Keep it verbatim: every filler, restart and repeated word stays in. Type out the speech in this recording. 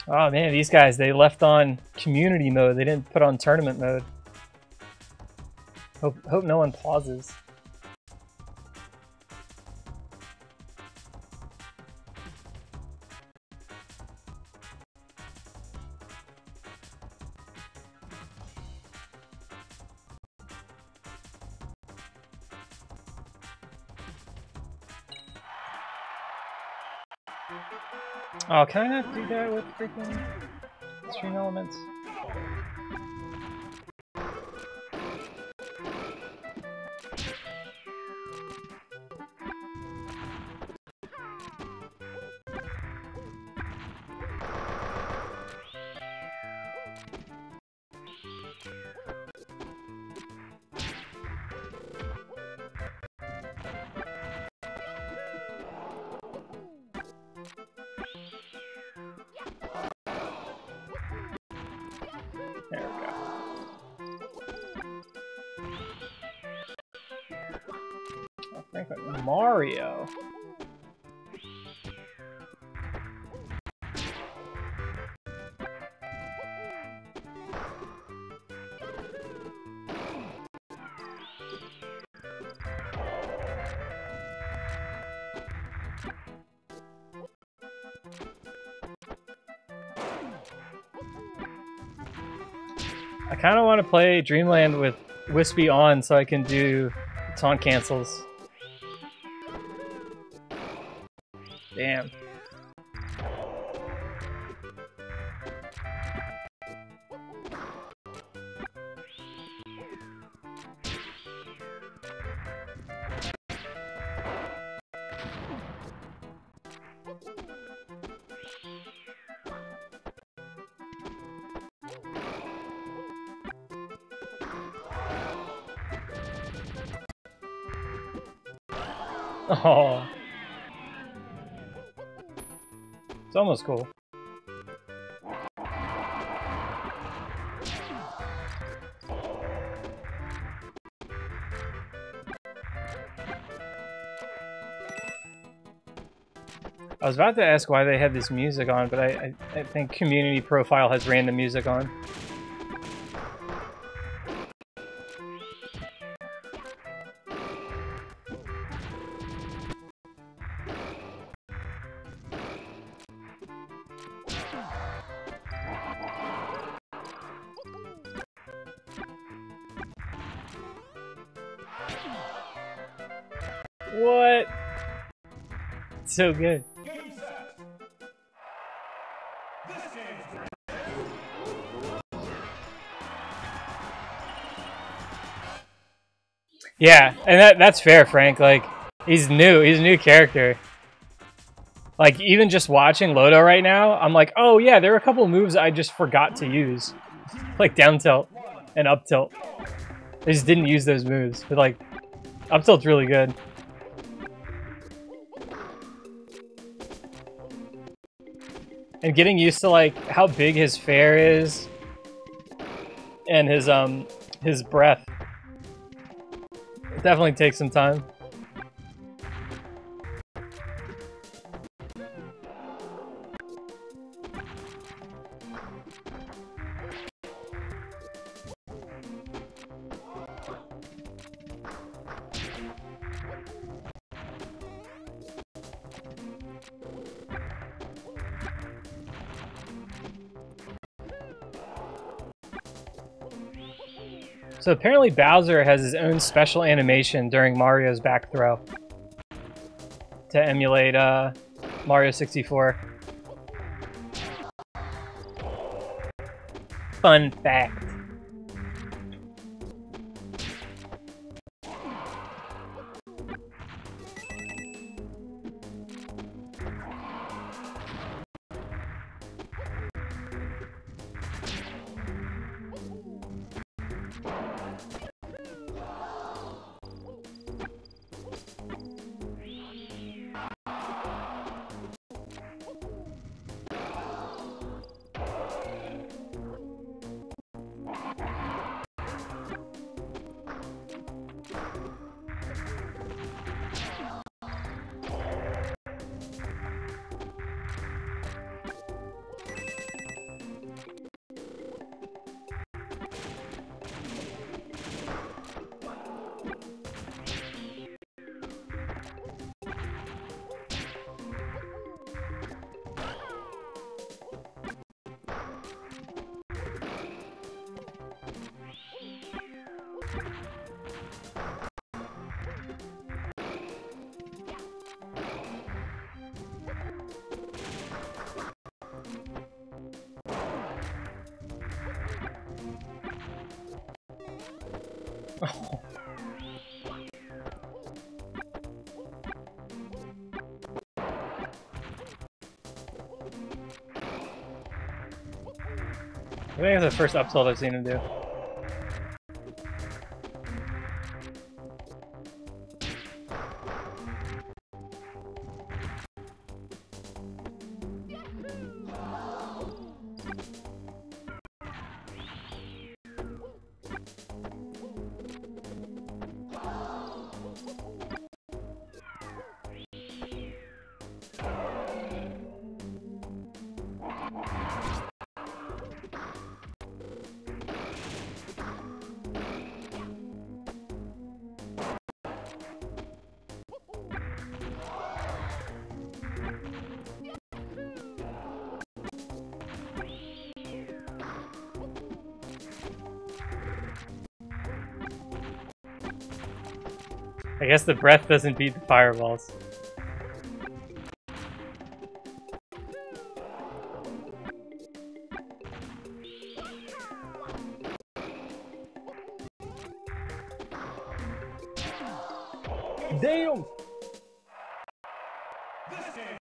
Oh man, these guys, they left on community mode. They didn't put on tournament mode. Hope, hope no one pauses. Oh, can I not do that with freaking Stream Elements? There we go. Oh, Franklin, Mario. I kind of want to play Dreamland with Wispy on so I can do taunt cancels. Damn. Oh. It's almost cool. I was about to ask why they had this music on, but I, I, I think Community Profile has random music on. What? So good. Yeah, and that that's fair, Frank. Like, he's new. He's a new character. Like, even just watching Lodo right now, I'm like, oh yeah, there are a couple of moves I just forgot to use. Like down tilt and up tilt. I just didn't use those moves. But like, up tilt's really good. And getting used to like how big his fair is and his um his breath. It definitely takes some time. So apparently Bowser has his own special animation during Mario's back throw to emulate uh, Mario sixty-four. Fun fact. Oh. I think it's the first up tilt I've seen him do. I guess the breath doesn't beat the fireballs. Damn!